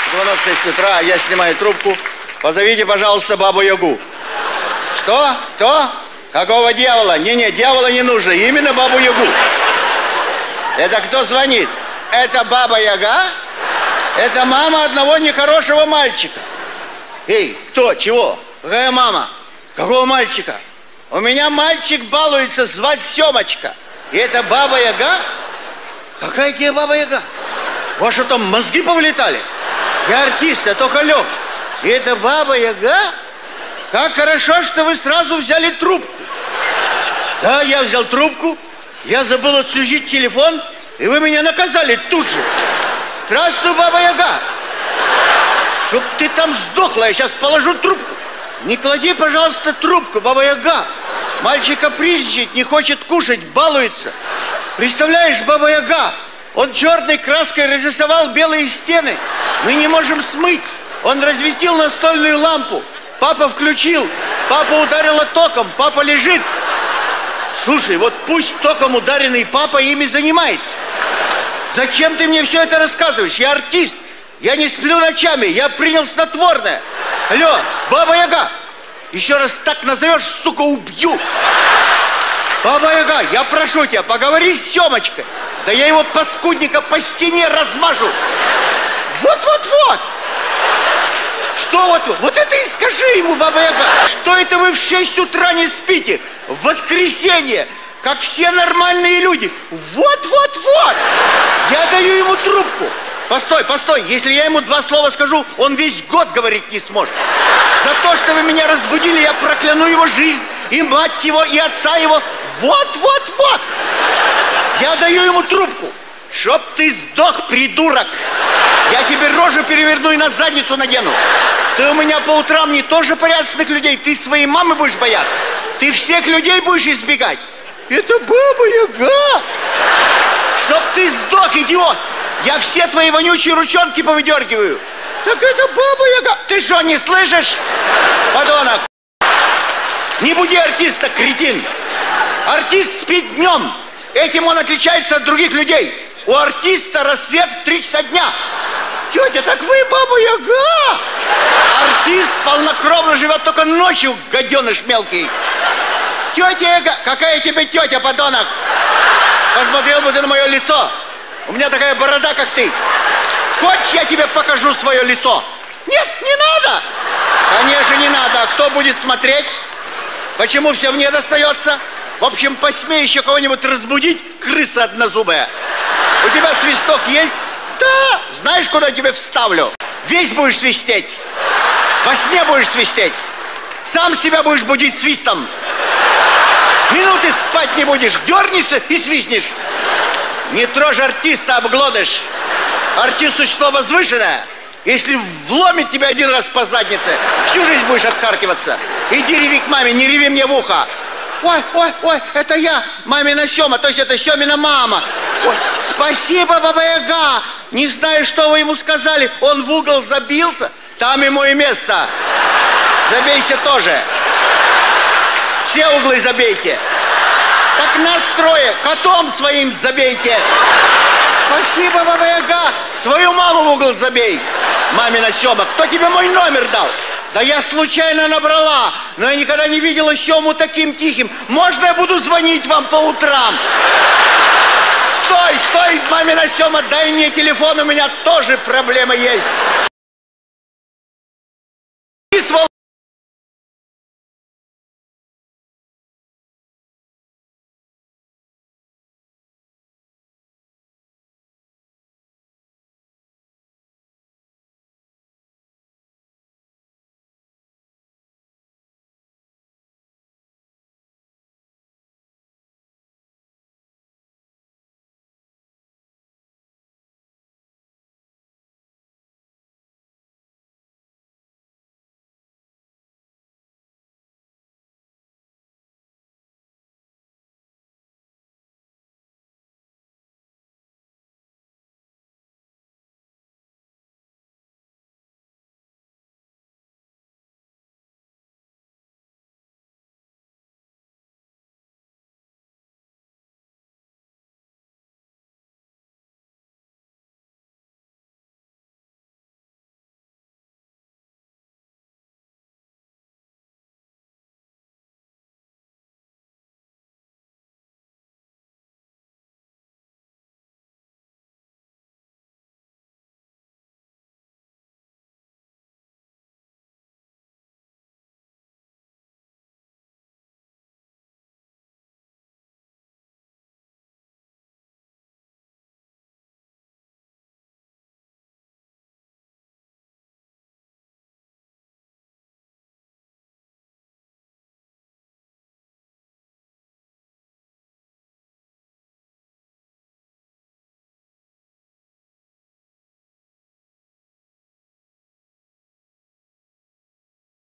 Звонок 6 утра, я снимаю трубку. Позовите, пожалуйста, Бабу-Ягу. Что? Кто? Какого дьявола? Не-не, дьявола не нужно, именно Бабу-Ягу. Это кто звонит? Это Баба-Яга? Это мама одного нехорошего мальчика. Эй, кто? Чего? Какая мама? Какого мальчика? У меня мальчик балуется, звать Семочка. И это Баба-Яга? Какая тебе Баба-Яга? У вас что, там мозги повылетали? Я артист, я только лег. И это Баба-Яга? Как хорошо, что вы сразу взяли трубку. Да, я взял трубку, я забыл отслужить телефон, и вы меня наказали тут же. Здравствуй, Баба-Яга. Чтоб ты там сдохла, я сейчас положу трубку. Не клади, пожалуйста, трубку, Баба-Яга. Мальчик капризничает, не хочет кушать, балуется. Представляешь, Баба-Яга, он черной краской разрисовал белые стены. Мы не можем смыть. Он разветил настольную лампу. Папа включил. Папа ударила током. Папа лежит. Слушай, вот пусть током ударенный папа ими занимается. Зачем ты мне все это рассказываешь? Я артист. Я не сплю ночами. Я принял снотворное. Алло, Баба-Яга. Еще раз так назовешь, сука, убью. Баба-Яга, я прошу тебя, поговори с Семочкой. Да я его паскудника по стене размажу. Вот-вот-вот. Что вот-вот? Вот это и скажи ему, Баба-Яга. Что это вы в 6 утра не спите? В воскресенье, как все нормальные люди. Вот-вот-вот. Я даю ему трубку. Постой, постой. Если я ему 2 слова скажу, он весь год говорить не сможет. За то, что вы меня разбудили, я прокляну его жизнь, и мать его, и отца его. Вот-вот-вот. Я даю ему трубку. Чтоб ты сдох, придурок. Я тебе рожу переверну и на задницу надену. Ты у меня по утрам не тоже порядочных людей. Ты своей мамы будешь бояться. Ты всех людей будешь избегать. Это Баба-Яга. Чтоб ты сдох, идиот. Я все твои вонючие ручонки повыдергиваю. Так это Баба-Яга. Ты что, не слышишь? Подонок. Не буди артиста, кретин. Артист спит днем. Этим он отличается от других людей. У артиста рассвет в 3 часа дня. Тетя, так вы Баба-Яга. Артист полнокровно живет только ночью, гаденыш мелкий. Тетя Яга. Какая тебе тетя, подонок? Посмотрел бы ты на мое лицо. У меня такая борода, как ты. Хочешь, я тебе покажу свое лицо? Нет, не надо. Конечно, не надо. А кто будет смотреть? Почему все мне достается? В общем, посмей еще кого-нибудь разбудить, крыса однозубая. У тебя свисток есть? Да. Знаешь, куда тебе вставлю? Весь будешь свистеть. Во сне будешь свистеть. Сам себя будешь будить свистом. Минуты спать не будешь. Дернешься и свистнешь. Не трожь артиста, обглодыш. Артист существо возвышенное. Если вломит тебя 1 раз по заднице, всю жизнь будешь отхаркиваться. Иди реви к маме, не реви мне в ухо. Ой, ой, ой, это я, мамина Сема, то есть это Семина мама. Ой, спасибо, Баба-Яга. Не знаю, что вы ему сказали. Он в угол забился, там ему и место. Забейся тоже. Все углы забейте. Так нас 3, котом своим забейте. Спасибо, Баба-Яга. Свою маму в угол забей. Мамина Сема, кто тебе мой номер дал? Да я случайно набрала, но я никогда не видела Сему таким тихим. Можно я буду звонить вам по утрам? Стой, стой, мамина Сема, дай мне телефон, у меня тоже проблема есть.